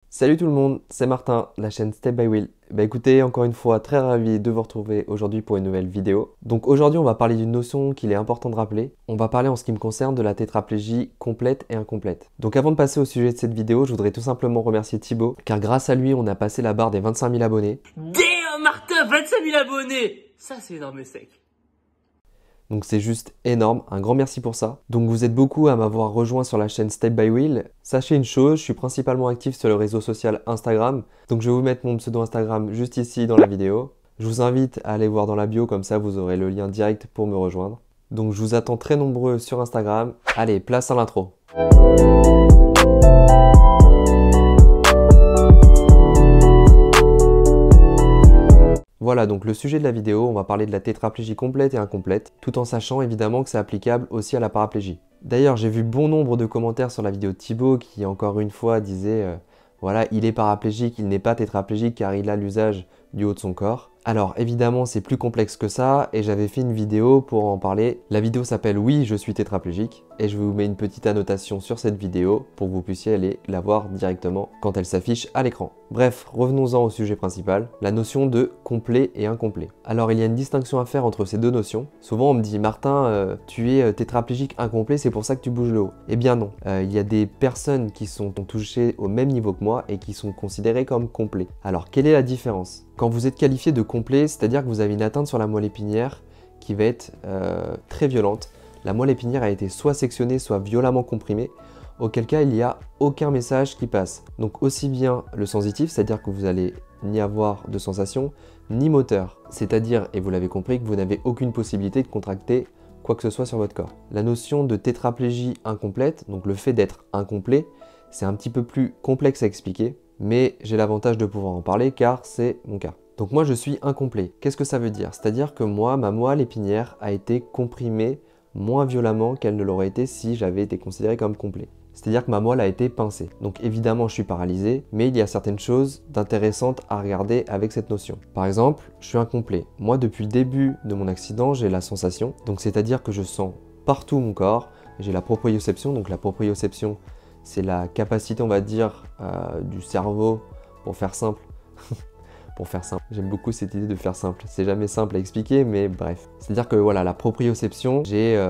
Salut tout le monde, c'est Martin, la chaîne Step by Will. Bah écoutez, encore une fois, très ravi de vous retrouver aujourd'hui pour une nouvelle vidéo. Donc aujourd'hui, on va parler d'une notion qu'il est important de rappeler. On va parler en ce qui me concerne de la tétraplégie complète et incomplète. Donc avant de passer au sujet de cette vidéo, je voudrais tout simplement remercier Thibaut, car grâce à lui, on a passé la barre des 25 000 abonnés. Damn, Martin, 25 000 abonnés! Ça, c'est énorme et sec. Donc c'est juste énorme, un grand merci pour ça. Donc vous êtes beaucoup à m'avoir rejoint sur la chaîne Step by Will. Sachez une chose, je suis principalement actif sur le réseau social Instagram. Donc je vais vous mettre mon pseudo Instagram juste ici dans la vidéo. Je vous invite à aller voir dans la bio, comme ça vous aurez le lien direct pour me rejoindre. Donc je vous attends très nombreux sur Instagram. Allez, place à l'intro. Voilà donc le sujet de la vidéo, on va parler de la tétraplégie complète et incomplète, tout en sachant évidemment que c'est applicable aussi à la paraplégie. D'ailleurs, j'ai vu bon nombre de commentaires sur la vidéo de Thibaut qui encore une fois disait voilà, il est paraplégique, il n'est pas tétraplégique car il a l'usage du haut de son corps. Alors évidemment c'est plus complexe que ça et j'avais fait une vidéo pour en parler. La vidéo s'appelle Oui je suis tétraplégique et je vous mets une petite annotation sur cette vidéo pour que vous puissiez aller la voir directement quand elle s'affiche à l'écran. Bref, revenons-en au sujet principal, la notion de complet et incomplet. Alors il y a une distinction à faire entre ces deux notions. Souvent on me dit Martin, tu es tétraplégique incomplet, c'est pour ça que tu bouges le haut. Eh bien non, il y a des personnes qui sont touchées au même niveau que moi et qui sont considérées comme complets. Alors quelle est la différence? Quand vous êtes qualifié de complet, c'est-à-dire que vous avez une atteinte sur la moelle épinière qui va être très violente. La moelle épinière a été soit sectionnée, soit violemment comprimée, auquel cas il n'y a aucun message qui passe. Donc aussi bien le sensitif, c'est-à-dire que vous allez ni avoir de sensation, ni moteur. C'est-à-dire, et vous l'avez compris, que vous n'avez aucune possibilité de contracter quoi que ce soit sur votre corps. La notion de tétraplégie incomplète, donc le fait d'être incomplet, c'est un petit peu plus complexe à expliquer, mais j'ai l'avantage de pouvoir en parler car c'est mon cas. Donc moi je suis incomplet. Qu'est-ce que ça veut dire? C'est-à-dire que moi, ma moelle épinière a été comprimée moins violemment qu'elle ne l'aurait été si j'avais été considéré comme complet. C'est-à-dire que ma moelle a été pincée. Donc évidemment je suis paralysé, mais il y a certaines choses d'intéressantes à regarder avec cette notion. Par exemple, je suis incomplet. Moi depuis le début de mon accident, j'ai la sensation, donc c'est-à-dire que je sens partout mon corps, j'ai la proprioception, donc la proprioception c'est la capacité on va dire du cerveau, pour faire simple, J'aime beaucoup cette idée de faire simple. C'est jamais simple à expliquer, mais bref. C'est-à-dire que voilà, la proprioception,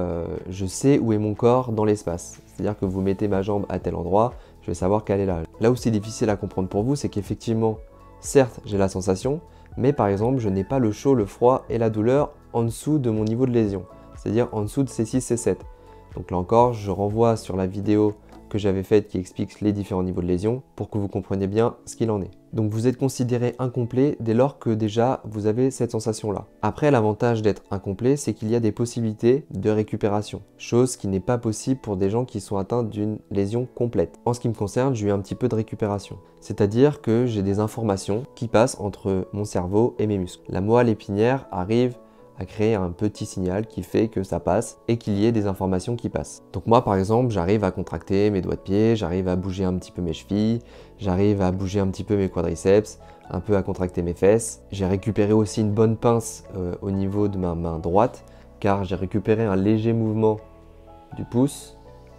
je sais où est mon corps dans l'espace. C'est-à-dire que vous mettez ma jambe à tel endroit, je vais savoir qu'elle est là. Là où c'est difficile à comprendre pour vous, c'est qu'effectivement, certes, j'ai la sensation, mais par exemple, je n'ai pas le chaud, le froid et la douleur en dessous de mon niveau de lésion. C'est-à-dire en dessous de C6, C7. Donc là encore, je renvoie sur la vidéo que j'avais faite qui explique les différents niveaux de lésion pour que vous compreniez bien ce qu'il en est. Donc vous êtes considéré incomplet dès lors que déjà vous avez cette sensation-là. Après, l'avantage d'être incomplet, c'est qu'il y a des possibilités de récupération, chose qui n'est pas possible pour des gens qui sont atteints d'une lésion complète. En ce qui me concerne, j'ai eu un petit peu de récupération. C'est-à-dire que j'ai des informations qui passent entre mon cerveau et mes muscles. La moelle épinière arrive à créer un petit signal qui fait que ça passe et qu'il y ait des informations qui passent. Donc moi par exemple, j'arrive à contracter mes doigts de pied, j'arrive à bouger un petit peu mes chevilles, j'arrive à bouger un petit peu mes quadriceps, un peu à contracter mes fesses. J'ai récupéré aussi une bonne pince au niveau de ma main droite car j'ai récupéré un léger mouvement du pouce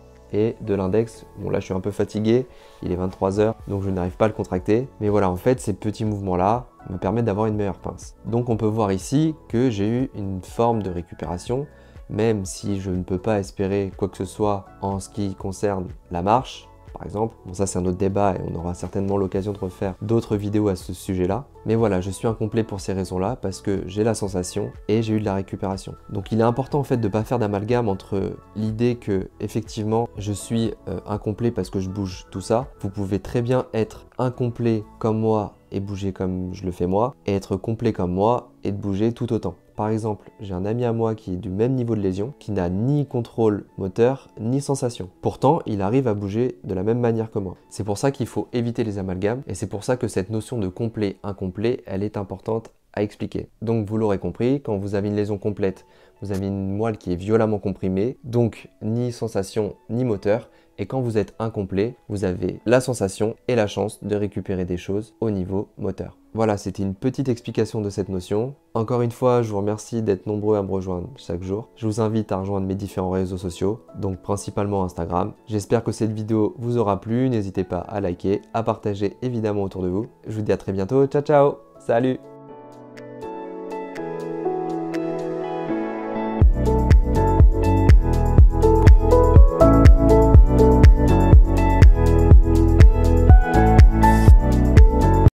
et de l'index. Bon là je suis un peu fatigué, il est 23 h donc je n'arrive pas à le contracter. Mais voilà, en fait ces petits mouvements là me permettent d'avoir une meilleure pince. Donc on peut voir ici que j'ai eu une forme de récupération, même si je ne peux pas espérer quoi que ce soit en ce qui concerne la marche. Par exemple, bon ça c'est un autre débat et on aura certainement l'occasion de refaire d'autres vidéos à ce sujet-là. Mais voilà, je suis incomplet pour ces raisons-là parce que j'ai la sensation et j'ai eu de la récupération. Donc il est important en fait de ne pas faire d'amalgame entre l'idée que effectivement je suis incomplet parce que je bouge tout ça. Vous pouvez très bien être incomplet comme moi et bouger comme je le fais moi, et être complet comme moi et de bouger tout autant. Par exemple, j'ai un ami à moi qui est du même niveau de lésion, qui n'a ni contrôle moteur, ni sensation. Pourtant, il arrive à bouger de la même manière que moi. C'est pour ça qu'il faut éviter les amalgames, et c'est pour ça que cette notion de complet-incomplet, elle est importante à expliquer. Donc vous l'aurez compris, quand vous avez une lésion complète, vous avez une moelle qui est violemment comprimée, donc ni sensation ni moteur, Et quand vous êtes incomplet, vous avez la sensation et la chance de récupérer des choses au niveau moteur. Voilà, c'était une petite explication de cette notion. Encore une fois, je vous remercie d'être nombreux à me rejoindre chaque jour. Je vous invite à rejoindre mes différents réseaux sociaux, donc principalement Instagram. J'espère que cette vidéo vous aura plu. N'hésitez pas à liker, à partager évidemment autour de vous. Je vous dis à très bientôt. Ciao ciao. Salut.